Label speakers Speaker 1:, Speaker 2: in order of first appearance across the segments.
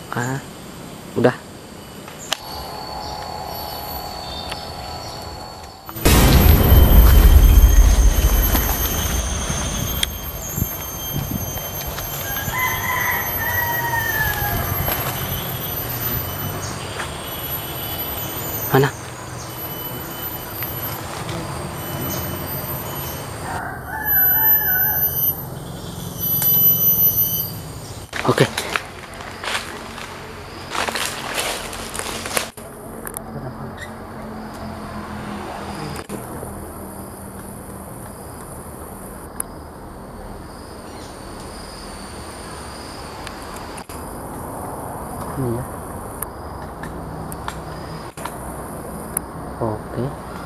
Speaker 1: Udah. Mana? Oke. Ini ya. Oke.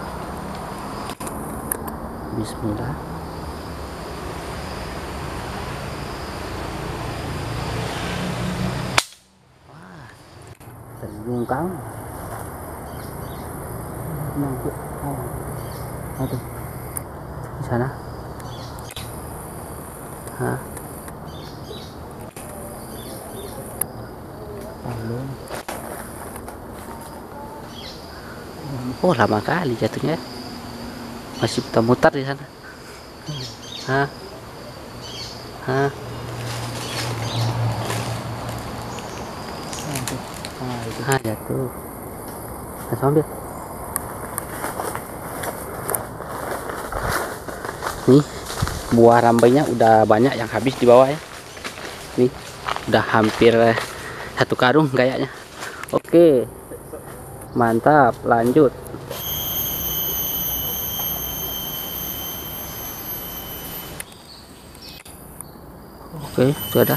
Speaker 1: Bismillah. Wah, terjungkang. Nanti, aduh, di sana. Belum. Oh, lama kali jatuhnya. Masih putar-mutar di sana. Jatuh. Langsung ambil. Nih, buah rambainya udah banyak yang habis di bawah ya. Nih, udah hampir 1 karung kayaknya. Oke, mantap, lanjut. Oke, sudah.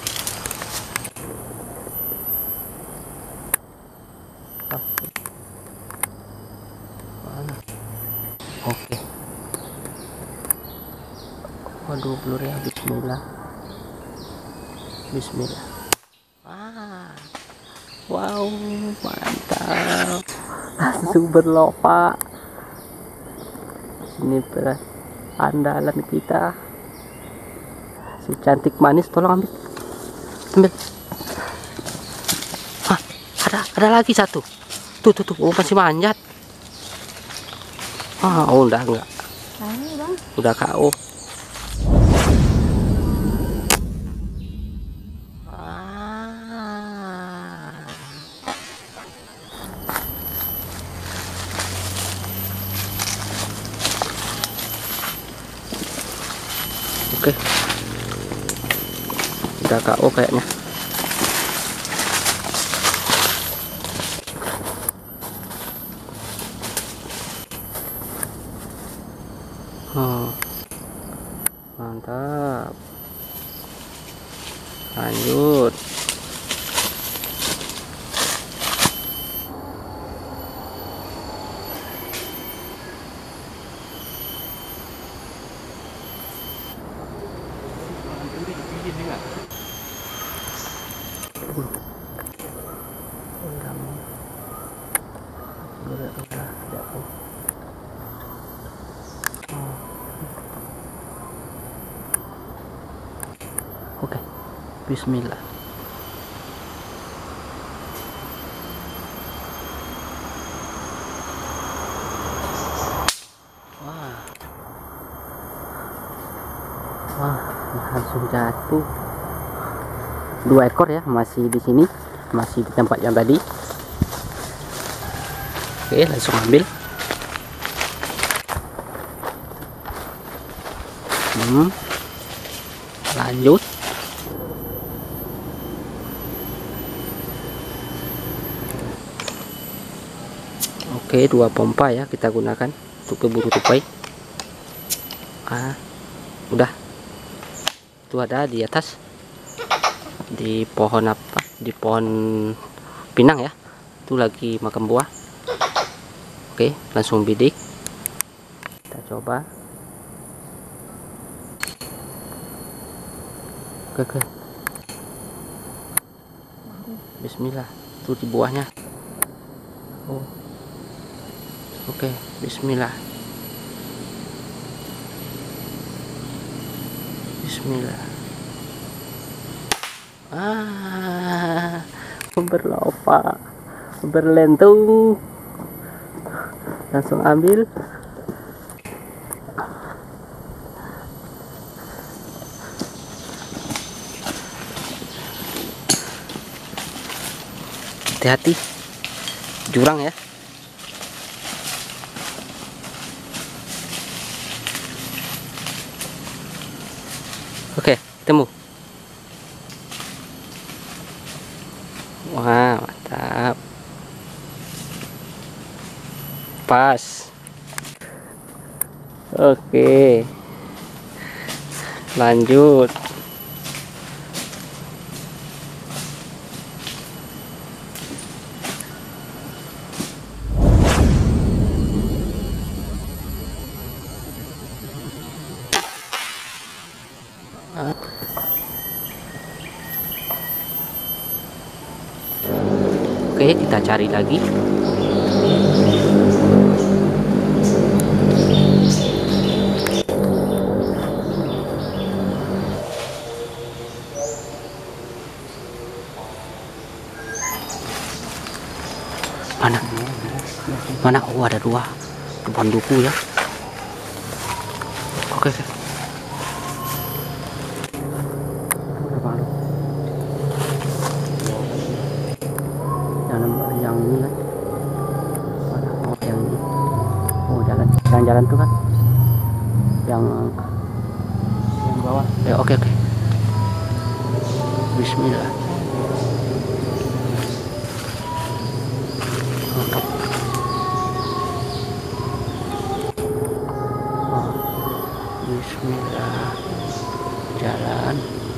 Speaker 1: Oke. Waduh, blur ya. Bismillah. Bismillah. Wow, mantap. Langsung berlova. Ini andalan kita. Si cantik manis, tolong ambil. Ada lagi satu. Tuh, oh, masih manjat. Oh, udah enggak. Udah KO. Oke. Udah KO kayaknya. Mantap. Lanjut. Oke, bismillah. Wah, langsung jatuh. 2 ekor ya, masih di sini, masih di tempat yang tadi. Oke, langsung ambil. Lanjut. Oke, 2 pompa ya kita gunakan untuk keburu tupai. Udah. Itu ada di atas, di pohon apa? Di pohon pinang ya. Itu lagi makan buah. Oke, langsung bidik. Kita coba. Oke. Bismillah. Itu di buahnya. Oh. Oke, bismillah. Bismillah. berlompat, berlentung, langsung ambil. Hati-hati, jurang ya. Oke, ketemu. Wah, mantap. Pas. Oke. Lanjut. Oke, kita cari lagi. Mana? Mana? Oh, ada dua. Depan duku ya. Oke, oke. Yang ini kan? Mana? Oh, yang ini. Oh, jalan tuh kan? Yang bawah. Ya, oke, oke. Bismillah. Mantap. Oh, Bismillah. Jalan.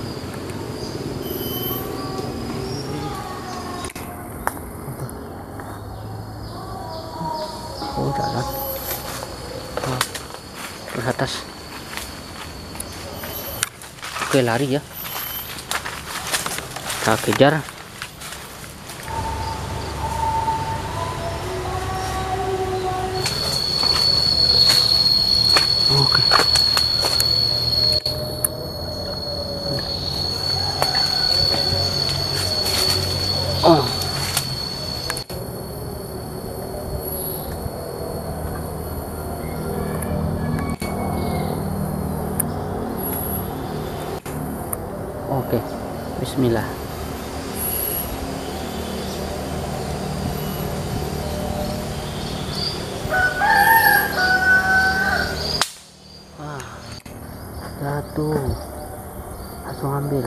Speaker 1: Oh, jalan. Oh, ke atas. Oke, lari ya. Kita kejar. Oke. Oh. Oke. Bismillah. Jatuh, langsung ambil.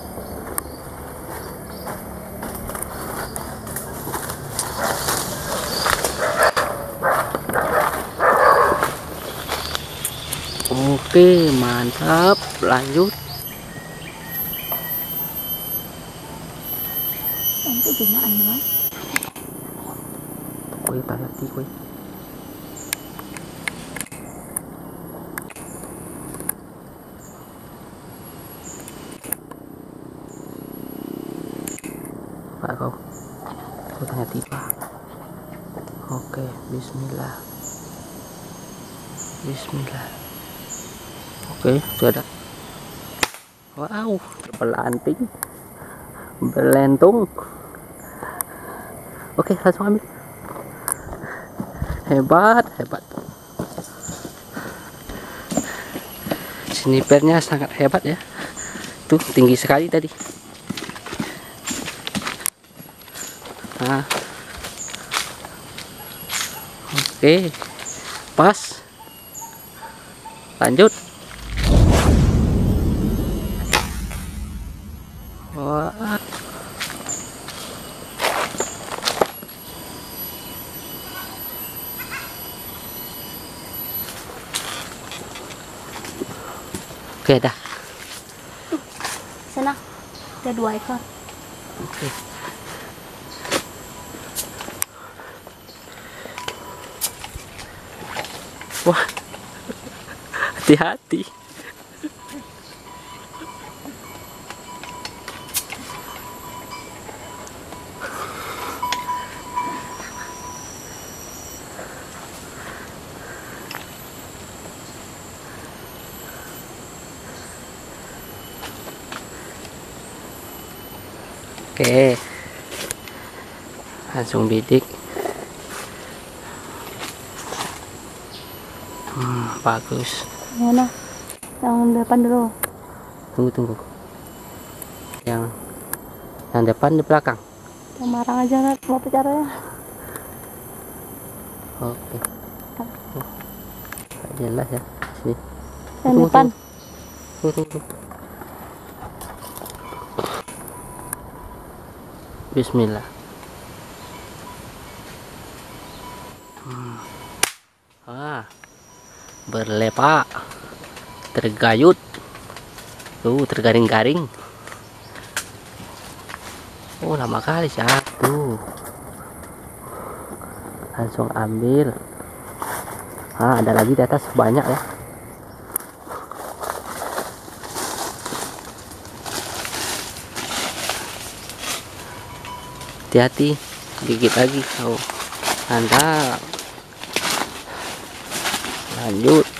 Speaker 1: Oke, mantap. Lanjut.
Speaker 2: Untuk gumaan mas.
Speaker 1: Kue hati kue. Pak kau tanya tiba. Oke, bismillah. Bismillah. Oke, sudah. Wow, pelanting, berlentung. Oke, langsung ambil. Hebat, hebat. Snipernya sangat hebat ya. Tuh, tinggi sekali tadi. Nah. Oke, pas. Lanjut. Wah. Oke, dah.
Speaker 2: Sana, ada 2 ekor.
Speaker 1: Oke. Wah, hati-hati. Oke, langsung bidik. Bagus.
Speaker 2: Mana? Yang depan dulu.
Speaker 1: Tunggu. Yang depan di belakang.
Speaker 2: Yang marang aja kan mau caranya.
Speaker 1: Oke. Jelas ya. Sini.
Speaker 2: Yang depan.
Speaker 1: Tunggu. Bismillah. Berlepak, tergayut, tergaring-garing. Oh, lama kali satu. Langsung ambil. Ada lagi di atas banyak ya. Hati-hati, gigit lagi. Oh, mantap. Lanjut.